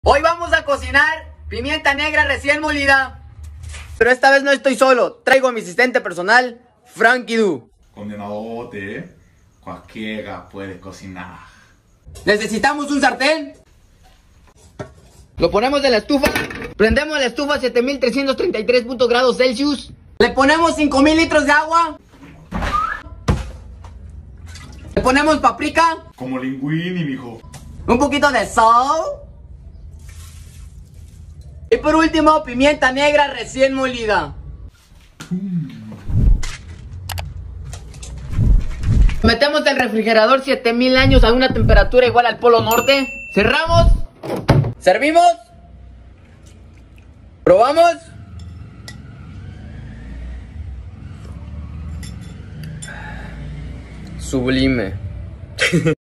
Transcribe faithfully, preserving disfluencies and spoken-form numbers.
Hoy vamos a cocinar pimienta negra recién molida. Pero esta vez no estoy solo, traigo a mi asistente personal, Frankie Du. Condenadote, cualquiera puede cocinar. Necesitamos un sartén. Lo ponemos en la estufa. Prendemos la estufa a siete mil trescientos treinta y tres grados Celsius. Le ponemos cinco mil litros de agua. Le ponemos paprika. Como linguini, mijo. Un poquito de sal. Y por último, pimienta negra recién molida. Metemos el refrigerador siete mil años a una temperatura igual al polo norte. Cerramos. Servimos. Probamos. Sublime.